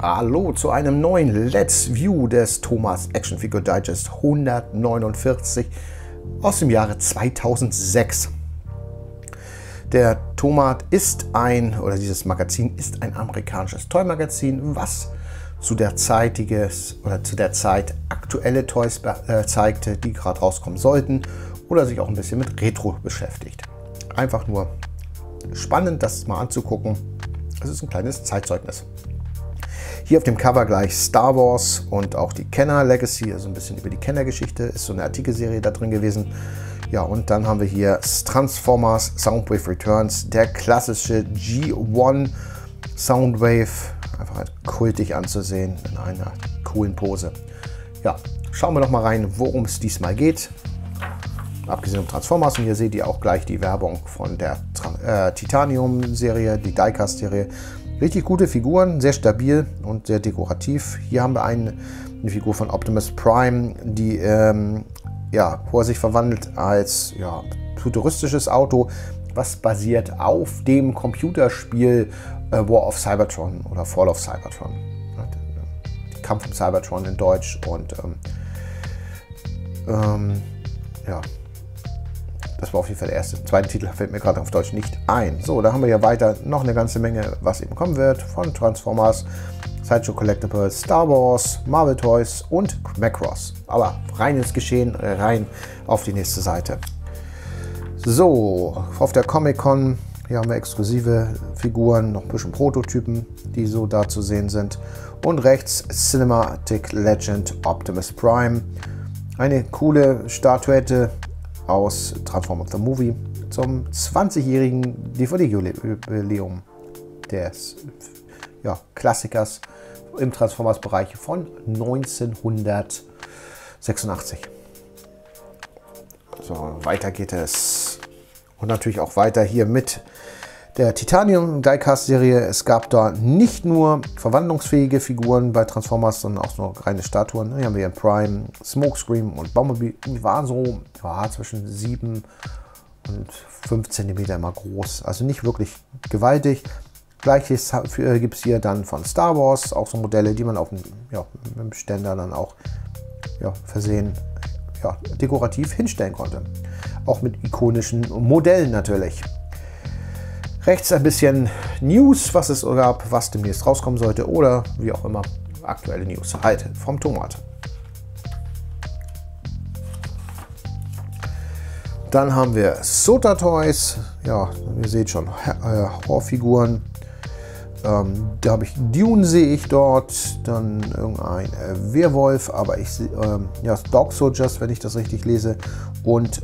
Hallo zu einem neuen Let's View des Thomas Action Figure Digest 149 aus dem Jahre 2006. Der Thomas ist dieses Magazin ist ein amerikanisches Toy-Magazin, was zu der Zeit aktuelle Toys zeigte, die gerade rauskommen sollten oder sich auch ein bisschen mit Retro beschäftigt. Einfach nur spannend, das mal anzugucken. Es ist ein kleines Zeitzeugnis. Hier auf dem Cover gleich Star Wars und auch die Kenner Legacy, also ein bisschen über die Kenner-Geschichte, ist so eine Artikelserie da drin gewesen. Ja, und dann haben wir hier Transformers Soundwave Returns, der klassische G1 Soundwave, einfach halt kultig anzusehen in einer coolen Pose. Ja, schauen wir doch mal rein, worum es diesmal geht. Abgesehen von Transformers, und hier seht ihr auch gleich die Werbung von der Titanium-Serie, die Diecast-Serie. Richtig gute Figuren, sehr stabil und sehr dekorativ. Hier haben wir eine Figur von Optimus Prime, die wo er sich verwandelt als futuristisches Auto, was basiert auf dem Computerspiel War of Cybertron oder Fall of Cybertron. Kampf um Cybertron in Deutsch und das war auf jeden Fall der erste. Zweite Titel fällt mir gerade auf Deutsch nicht ein. So, da haben wir ja weiter noch eine ganze Menge, was eben kommen wird. Von Transformers, Sideshow Collectibles, Star Wars, Marvel Toys und Macross. Aber rein ins Geschehen, rein auf die nächste Seite. So, auf der Comic-Con, hier haben wir exklusive Figuren, noch ein bisschen Prototypen, die so da zu sehen sind. Und rechts Cinematic Legend Optimus Prime. Eine coole Statuette aus Transformers the Movie zum 20-jährigen DVD-Jubiläum des Klassikers im Transformers-Bereich von 1986. So, weiter geht es. Und natürlich auch weiter hier mit der Titanium Diecast-Serie. Es gab da nicht nur verwandlungsfähige Figuren bei Transformers, sondern auch noch reine Statuen. Hier haben wir Prime, Smokescreen und Bumblebee. Die waren so zwischen 7 und 5 cm immer groß. Also nicht wirklich gewaltig. Gleiches gibt es hier dann von Star Wars, auch so Modelle, die man auf dem Ständer dann auch versehen dekorativ hinstellen konnte. Auch mit ikonischen Modellen natürlich. Rechts ein bisschen News, was es gab, was demnächst rauskommen sollte oder wie auch immer aktuelle News halt vom Thomas. Dann haben wir Sota Toys, ja, ihr seht schon, Horrorfiguren. Da habe ich Dune, sehe ich dort, dann irgendein Werwolf, aber ich sehe Dog Soldiers, wenn ich das richtig lese, und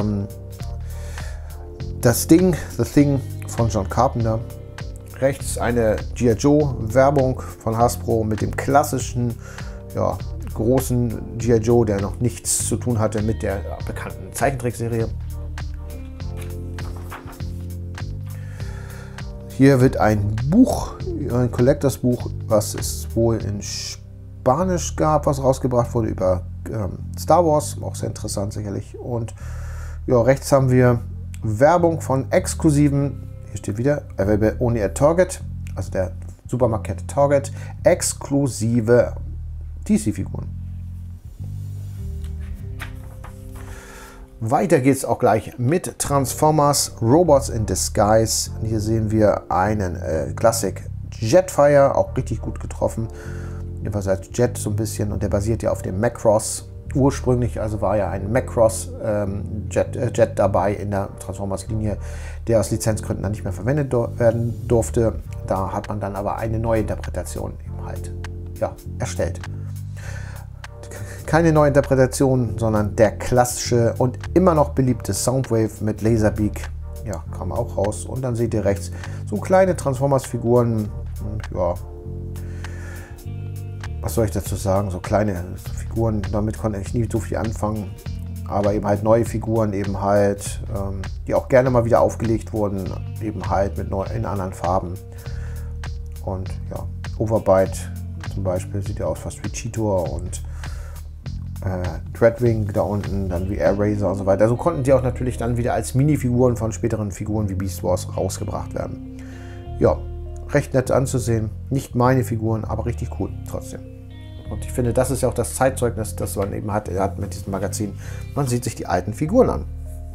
The Thing von John Carpenter. Rechts eine G.I. Joe Werbung von Hasbro mit dem klassischen, großen G.I. Joe, der noch nichts zu tun hatte mit der bekannten Zeichentrickserie. Hier wird ein Buch, ein Collectors Buch, was es wohl in Spanisch gab, was rausgebracht wurde über Star Wars, auch sehr interessant sicherlich. Und rechts haben wir Werbung von exklusiven, hier steht wieder, available only at Target, also der Supermarktkette Target, exklusive DC-Figuren. Weiter geht es auch gleich mit Transformers Robots in Disguise. Hier sehen wir einen Classic Jetfire, auch richtig gut getroffen. Jedenfalls als Jet so ein bisschen, und der basiert ja auf dem Macross. Ursprünglich also war ja ein Macross Jet dabei in der Transformers-Linie, der aus Lizenzgründen dann nicht mehr verwendet werden durfte. Da hat man dann aber eine neue Interpretation eben halt erstellt. Keine neue Interpretation, sondern der klassische und immer noch beliebte Soundwave mit Laserbeak. Ja, kam auch raus. Und dann seht ihr rechts so kleine Transformers-Figuren. Was soll ich dazu sagen? So kleine Figuren, damit konnte ich nie so viel anfangen. Aber eben halt neue Figuren, eben halt, die auch gerne mal wieder aufgelegt wurden, eben halt in anderen Farben. Und Overbite zum Beispiel sieht ja aus fast wie Cheetor und Dreadwing da unten, dann wie Air Razor und so weiter. So konnten die auch natürlich dann wieder als Minifiguren von späteren Figuren wie Beast Wars rausgebracht werden. Ja, recht nett anzusehen. Nicht meine Figuren, aber richtig cool trotzdem. Und ich finde, das ist ja auch das Zeitzeugnis, das man eben hat mit diesem Magazin. Man sieht sich die alten Figuren an.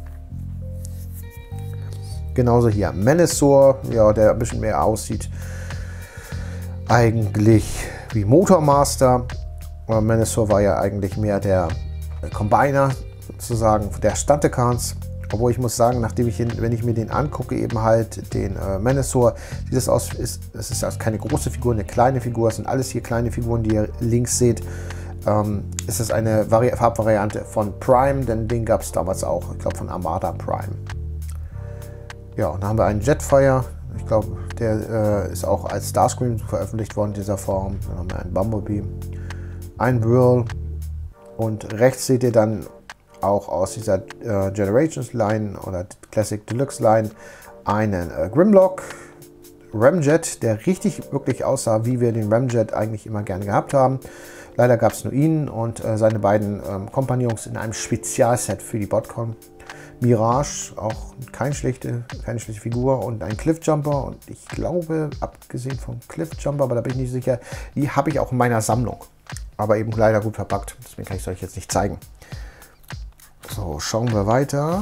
Genauso hier Menasor, ja, der ein bisschen mehr aussieht eigentlich wie Motormaster. Menasor war ja eigentlich mehr der Combiner, sozusagen der Stuntekans. Obwohl ich muss sagen, wenn ich mir den angucke, eben halt den Menasor, sieht das aus, es ist also keine große Figur, eine kleine Figur, es sind alles hier kleine Figuren, die ihr links seht. Es ist eine Farbvariante von Prime, denn den gab es damals auch, ich glaube von Armada Prime. Ja, und dann haben wir einen Jetfire, ich glaube, der ist auch als Starscream veröffentlicht worden in dieser Form. Dann haben wir einen Bumblebee, einen Whirl und rechts seht ihr dann auch aus dieser Generations Line oder Classic Deluxe Line einen Grimlock Ramjet, der wirklich aussah, wie wir den Ramjet eigentlich immer gerne gehabt haben. Leider gab es nur ihn und seine beiden Kompagnons in einem Spezialset für die BotCon. Mirage, auch keine schlechte Figur, und ein Cliffjumper, und ich glaube, abgesehen vom Cliffjumper, aber da bin ich nicht sicher, die habe ich auch in meiner Sammlung, aber eben leider gut verpackt, deswegen kann ich es euch jetzt nicht zeigen. So, schauen wir weiter.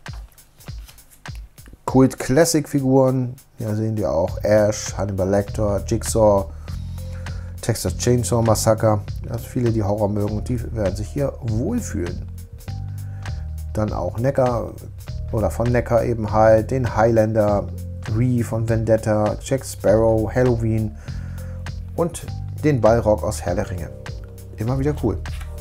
Kult Classic Figuren, hier sehen wir auch Ash, Hannibal Lecter, Jigsaw, Texas Chainsaw Massacre. Also viele, die Horror mögen, die werden sich hier wohlfühlen. Dann auch Necker oder von Necker eben halt den Highlander, Ree von Vendetta, Jack Sparrow, Halloween und den Balrog aus Herr der Ringe. Immer wieder cool.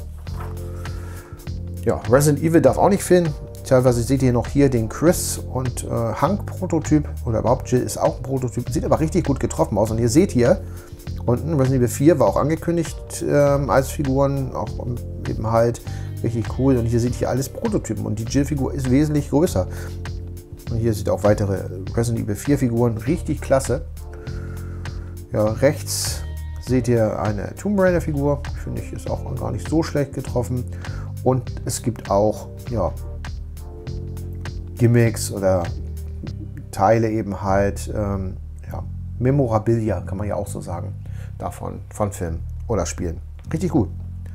Ja, Resident Evil darf auch nicht fehlen. Teilweise seht ihr noch hier den Chris und Hank Prototyp, oder überhaupt Jill ist auch ein Prototyp. Sieht aber richtig gut getroffen aus. Und ihr seht hier unten, Resident Evil 4 war auch angekündigt als Figuren, auch eben halt richtig cool. Und hier seht ihr alles Prototypen und die Jill-Figur ist wesentlich größer. Und hier seht ihr auch weitere Resident Evil 4 Figuren, richtig klasse. Ja, rechts seht ihr eine Tomb Raider Figur, finde ich, ist auch gar nicht so schlecht getroffen. Und es gibt auch, ja, Gimmicks oder Teile eben halt, ja, Memorabilia, kann man ja auch so sagen, davon, von Filmen oder Spielen. Richtig gut.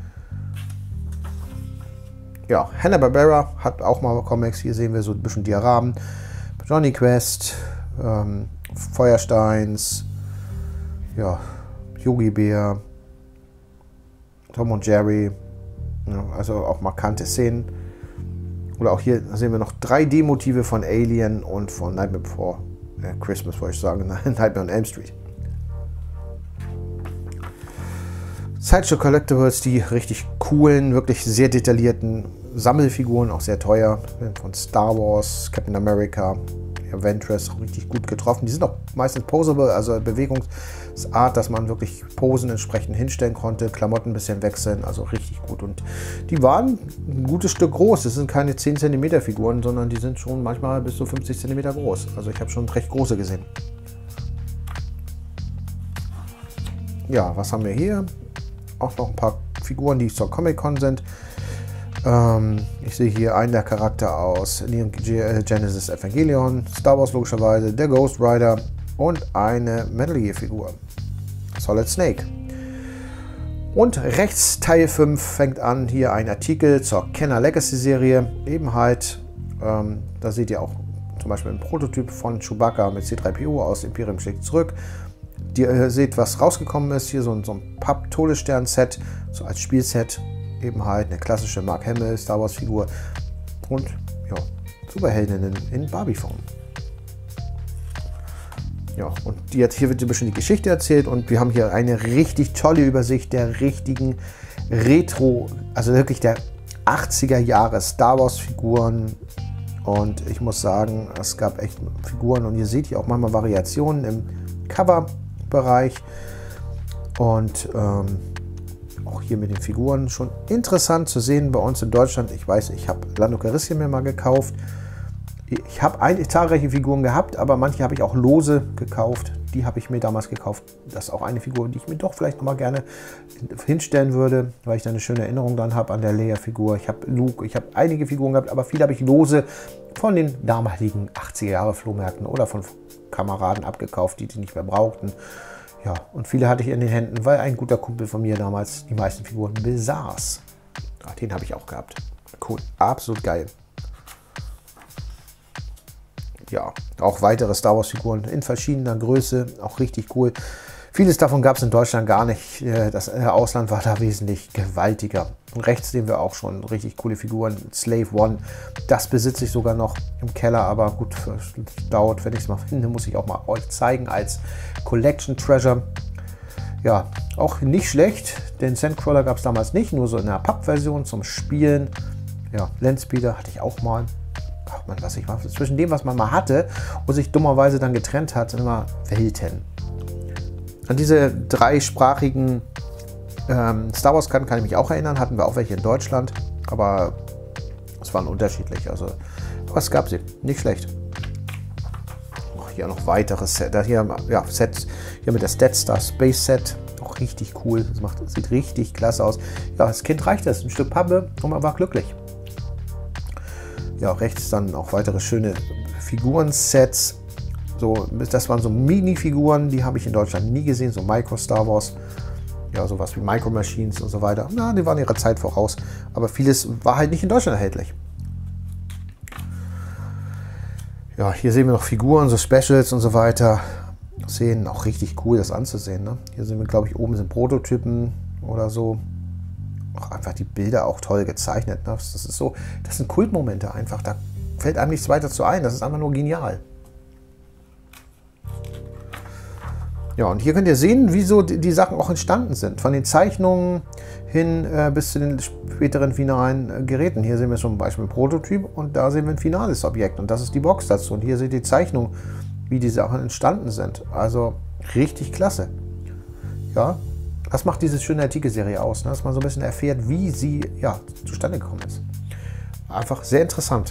Ja, Hanna-Barbera hat auch mal Comics. Hier sehen wir so ein bisschen Diaramen. Johnny Quest, Feuersteins, ja, Yogi Bär, Tom und Jerry. Ja, also auch markante Szenen. Oder auch hier sehen wir noch 3D-Motive von Alien und von Nightmare Before Christmas, wollte ich sagen, Nightmare on Elm Street. Sideshow Collectibles, die richtig coolen, wirklich sehr detaillierten Sammelfiguren, auch sehr teuer, von Star Wars, Captain America, Ventress, richtig gut getroffen. Die sind auch meistens posable, also Bewegungsart, dass man wirklich Posen entsprechend hinstellen konnte, Klamotten ein bisschen wechseln, also richtig gut. Und die waren ein gutes Stück groß. Das sind keine 10 cm Figuren, sondern die sind schon manchmal bis zu 50 cm groß. Also ich habe schon recht große gesehen. Ja, was haben wir hier? Auch noch ein paar Figuren, die zur Comic-Con sind. Ich sehe hier einen der Charakter aus Neon Genesis Evangelion, Star Wars logischerweise, der Ghost Rider und eine Metal Gear Figur, Solid Snake. Und rechts Teil 5 fängt an, hier ein Artikel zur Kenner Legacy Serie, eben halt, da seht ihr auch zum Beispiel einen Prototyp von Chewbacca mit C3PO aus Imperium schlägt zurück. Ihr seht, was rausgekommen ist, hier so ein Papp-Todesstern-Set, so als Spielset. Eben halt eine klassische Mark Hamill Star Wars Figur und ja, Superheldinnen in Barbie-Form. Ja, und hier wird ein bisschen die Geschichte erzählt und wir haben hier eine richtig tolle Übersicht der richtigen Retro, also wirklich der 80er Jahre Star Wars Figuren. Und ich muss sagen, es gab echt Figuren und ihr seht hier auch manchmal Variationen im Cover-Bereich und auch hier mit den Figuren schon interessant zu sehen bei uns in Deutschland. Ich weiß, ich habe Lando Calrissian mir mal gekauft. Ich habe zahlreiche Figuren gehabt, aber manche habe ich auch lose gekauft. Die habe ich mir damals gekauft. Das ist auch eine Figur, die ich mir doch vielleicht noch mal gerne hinstellen würde, weil ich da eine schöne Erinnerung dran habe an der Leia-Figur. Ich habe Luke, ich habe einige Figuren gehabt, aber viele habe ich lose von den damaligen 80er-Jahre-Flohmärkten oder von Kameraden abgekauft, die nicht mehr brauchten. Ja, und viele hatte ich in den Händen, weil ein guter Kumpel von mir damals die meisten Figuren besaß. Ja, den habe ich auch gehabt. Cool, absolut geil. Ja, auch weitere Star Wars Figuren in verschiedener Größe, auch richtig cool. Vieles davon gab es in Deutschland gar nicht. Das Ausland war da wesentlich gewaltiger. Und rechts sehen wir auch schon richtig coole Figuren. Slave One, das besitze ich sogar noch im Keller, aber gut, dauert, wenn ich es mal finde, muss ich auch mal euch zeigen als Collection Treasure. Ja, auch nicht schlecht, den Sandcrawler gab es damals nicht, nur so in der Pappversion zum Spielen. Ja, Landspeeder hatte ich auch mal. Ach man, was ich mal zwischen dem, was man mal hatte und sich dummerweise dann getrennt hat, sind immer Welten. An diese dreisprachigen Star Wars Karten kann ich mich auch erinnern, hatten wir auch welche in Deutschland, aber es waren unterschiedlich. Also, was gab sie? Nicht schlecht. Auch hier noch weitere Sets. Hier, ja, Sets hier mit der Death Star Space Set. Auch richtig cool. Das sieht richtig klasse aus. Ja, das Kind reicht das. Ein Stück Pappe und man war glücklich. Ja, rechts dann auch weitere schöne Figuren-Sets. So, das waren so Mini-Figuren, die habe ich in Deutschland nie gesehen, so Micro-Star Wars. Ja, sowas wie Micro Machines und so weiter. Na, die waren ihrer Zeit voraus. Aber vieles war halt nicht in Deutschland erhältlich. Ja, hier sehen wir noch Figuren, so Specials und so weiter. Sehen auch richtig cool, das anzusehen. Ne? Hier sehen wir, glaube ich, oben sind Prototypen oder so. Auch einfach die Bilder auch toll gezeichnet. Ne? Das ist so, das sind Kultmomente einfach. Da fällt einem nichts weiter zu ein. Das ist einfach nur genial. Ja, und hier könnt ihr sehen, wieso die Sachen auch entstanden sind. Von den Zeichnungen hin bis zu den späteren finalen Geräten. Hier sehen wir zum Beispiel ein Prototyp und da sehen wir ein finales Objekt. Und das ist die Box dazu. Und hier seht ihr die Zeichnung, wie die Sachen entstanden sind. Also richtig klasse. Ja, das macht diese schöne Artikelserie aus, ne? Dass man so ein bisschen erfährt, wie sie ja, zustande gekommen ist. Einfach sehr interessant.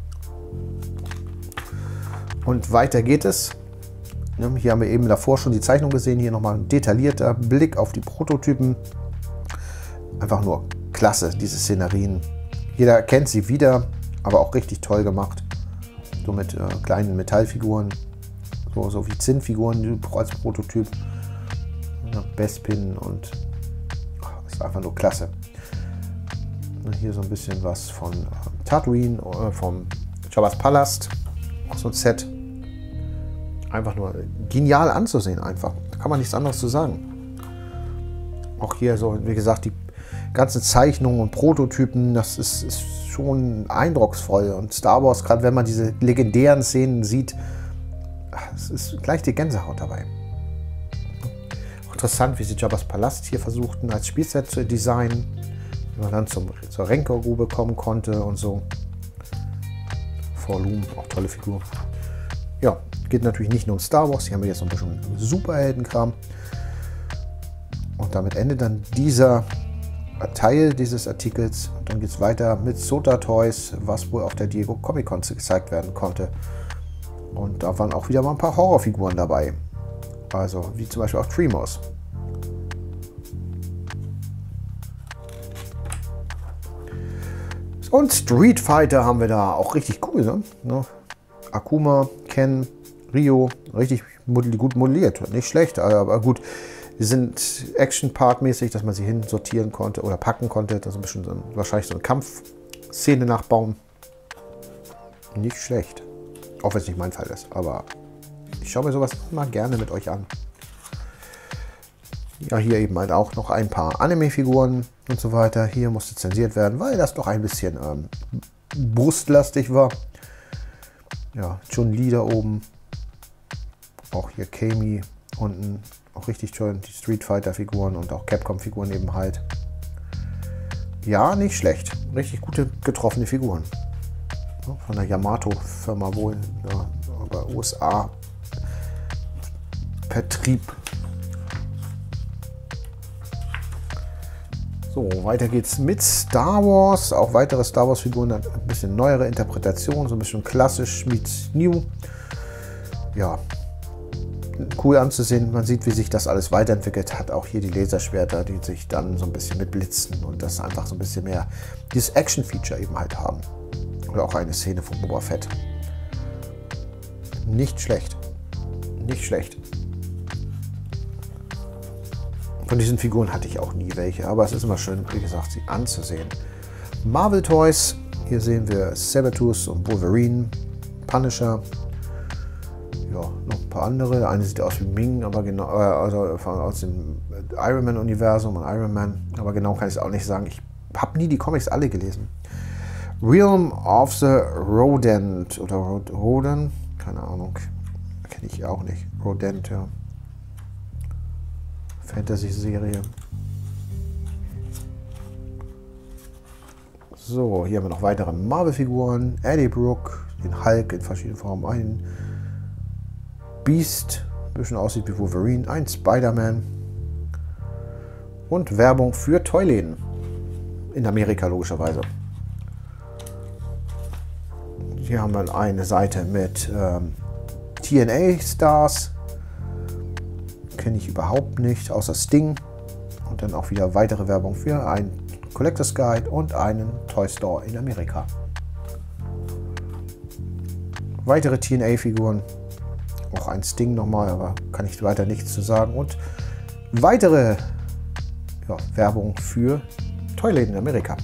Und weiter geht es. Hier haben wir eben davor schon die Zeichnung gesehen. Hier nochmal ein detaillierter Blick auf die Prototypen. Einfach nur klasse, diese Szenerien. Jeder kennt sie wieder, aber auch richtig toll gemacht. So mit kleinen Metallfiguren, so wie Zinnfiguren als Prototyp. Bespin und das ist einfach nur klasse. Und hier so ein bisschen was von Tatooine, vom Jabba's Palast. Auch so ein Set. Einfach nur genial anzusehen einfach. Da kann man nichts anderes zu sagen. Auch hier so, wie gesagt, die ganzen Zeichnungen und Prototypen, das ist schon eindrucksvoll. Und Star Wars, gerade wenn man diese legendären Szenen sieht, es ist gleich die Gänsehaut dabei. Auch interessant, wie sie Jabba's Palast hier versuchten, als Spielset zu designen. Wie man dann zur Renkergrube kommen konnte und so. Forlum, auch tolle Figur. Ja, geht natürlich nicht nur um Star Wars, hier haben wir jetzt noch ein bisschen Superheldenkram. Und damit endet dann dieser Teil dieses Artikels. Und dann geht es weiter mit Sota Toys, was wohl auf der Diego Comic Con gezeigt werden konnte. Und da waren auch wieder mal ein paar Horrorfiguren dabei. Also wie zum Beispiel auch Tremors. Und Street Fighter haben wir da, auch richtig cool, ne? Akuma, Ken, Ryo, richtig gut modelliert, nicht schlecht, aber gut, die sind Action-Part-mäßig, dass man sie hinsortieren konnte oder packen konnte, das ist ein bisschen wahrscheinlich so eine Kampfszene nachbauen. Nicht schlecht, auch wenn es nicht mein Fall ist, aber ich schaue mir sowas immer gerne mit euch an. Ja, hier eben halt auch noch ein paar Anime-Figuren und so weiter. Hier musste zensiert werden, weil das doch ein bisschen brustlastig war. Ja, Chun-Li da oben. Auch hier Kami unten. Auch richtig schön. Die Street Fighter-Figuren und auch Capcom-Figuren eben halt. Ja, nicht schlecht. Richtig gute getroffene Figuren. Ja, von der Yamato-Firma wohl. Ja, aber USA. Vertrieb. So, weiter geht's mit Star Wars. Auch weitere Star Wars Figuren, ein bisschen neuere Interpretation, so ein bisschen klassisch meets new. Ja, cool anzusehen. Man sieht, wie sich das alles weiterentwickelt hat. Auch hier die Laserschwerter, die sich dann so ein bisschen mit blitzen und das einfach so ein bisschen mehr dieses Action-Feature eben halt haben. Oder auch eine Szene von Boba Fett. Nicht schlecht. Nicht schlecht. Von diesen Figuren hatte ich auch nie welche, aber es ist immer schön, wie gesagt, sie anzusehen. Marvel Toys. Hier sehen wir Sabertooth und Wolverine, Punisher. Ja, noch ein paar andere. Der eine sieht aus wie Ming, aber genau, also aus dem Iron Man Universum und Iron Man. Aber genau kann ich es auch nicht sagen. Ich habe nie die Comics alle gelesen. Realm of the Rodent oder Rodent, keine Ahnung, kenne ich auch nicht. Rodent, ja. Fantasy-Serie. So, hier haben wir noch weitere Marvel-Figuren. Eddie Brooke, den Hulk in verschiedenen Formen, ein Beast, ein bisschen aussieht wie Wolverine, ein Spider-Man und Werbung für Toyläden. In Amerika logischerweise. Hier haben wir eine Seite mit TNA-Stars. Kenne ich überhaupt nicht, außer Sting. Und dann auch wieder weitere Werbung für ein Collectors Guide und einen Toy Store in Amerika. Weitere TNA-Figuren. Auch ein Sting nochmal, aber kann ich weiter nichts zu sagen. Und weitere Werbung für Toyläden in Amerika.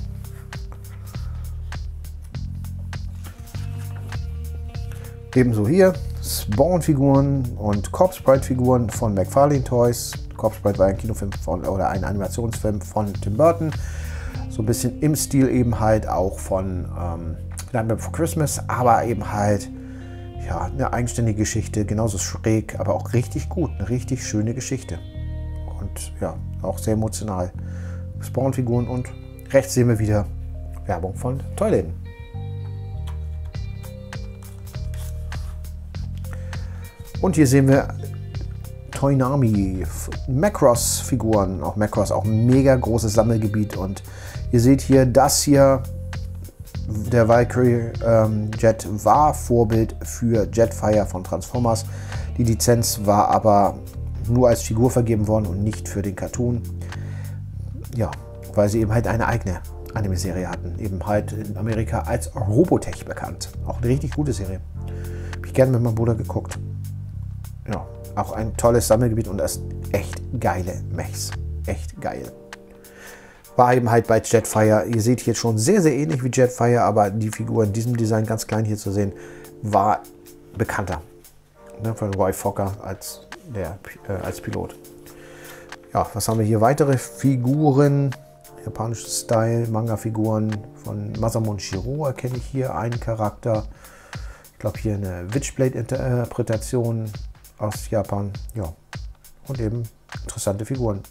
Ebenso hier Spawn-Figuren und Corpse Bride-Figuren von McFarlane Toys. Corpse Bride war ein Kinofilm oder ein Animationsfilm von Tim Burton. So ein bisschen im Stil eben halt auch von Nightmare Before Christmas, aber eben halt ja, eine eigenständige Geschichte, genauso schräg, aber auch richtig gut, eine richtig schöne Geschichte. Und ja, auch sehr emotional. Spawn-Figuren und rechts sehen wir wieder Werbung von Toyläden. Und hier sehen wir Toynami, Macross-Figuren. Auch Macross, auch ein mega großes Sammelgebiet. Und ihr seht hier, das hier, der Valkyrie Jet, war Vorbild für Jetfire von Transformers. Die Lizenz war aber nur als Figur vergeben worden und nicht für den Cartoon. Ja, weil sie eben halt eine eigene Anime-Serie hatten. Eben halt in Amerika als Robotech bekannt. Auch eine richtig gute Serie. Habe ich gerne mit meinem Bruder geguckt. Ja, auch ein tolles Sammelgebiet und das echt geile Mechs. Echt geil. War eben halt bei Jetfire. Ihr seht hier schon sehr, sehr ähnlich wie Jetfire, aber die Figur in diesem Design, ganz klein hier zu sehen, war bekannter. Ne, von Roy Fokker als Pilot. Ja, was haben wir hier? Weitere Figuren. Japanisches Style, Manga-Figuren von Masamune Shirow erkenne ich hier. Einen Charakter. Ich glaube hier eine Witchblade-Interpretation aus Japan. Ja, und eben interessante Figuren.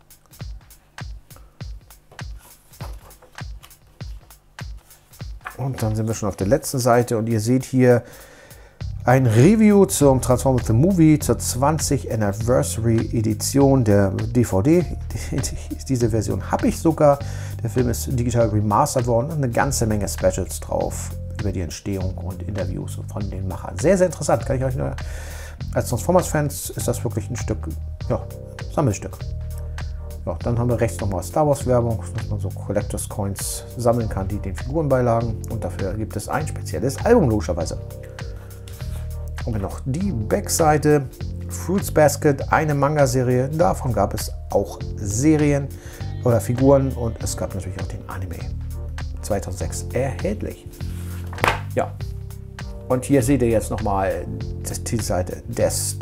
Und dann sind wir schon auf der letzten Seite und ihr seht hier ein Review zum Transformers The Movie zur 20 Anniversary Edition der DVD. Diese Version habe ich sogar. Der Film ist digital remastert worden und eine ganze Menge Specials drauf über die Entstehung und Interviews von den Machern. Sehr, sehr interessant. Kann ich euch nur, als Transformers-Fans ist das wirklich ein Stück, ja, Sammelstück. Ja, dann haben wir rechts nochmal Star Wars Werbung, dass man so Collectors Coins sammeln kann, die den Figuren beilagen. Und dafür gibt es ein spezielles Album logischerweise. Und dann noch die Backseite, Fruits Basket, eine Manga-Serie. Davon gab es auch Serien oder Figuren und es gab natürlich auch den Anime. 2006 erhältlich. Ja, und hier seht ihr jetzt nochmal die Seite des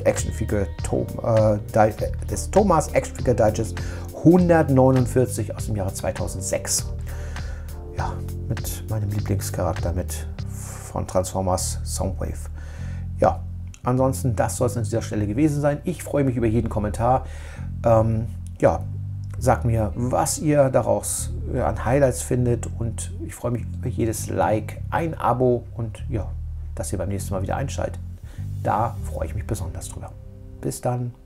des Thomas Action Figure Digest 149 aus dem Jahre 2006. Ja, mit meinem Lieblingscharakter von Transformers Soundwave. Ja, ansonsten, das soll es an dieser Stelle gewesen sein. Ich freue mich über jeden Kommentar. Ja, sagt mir, was ihr daraus an Highlights findet und ich freue mich über jedes Like, ein Abo und ja, dass ihr beim nächsten Mal wieder einschaltet. Da freue ich mich besonders drüber. Bis dann.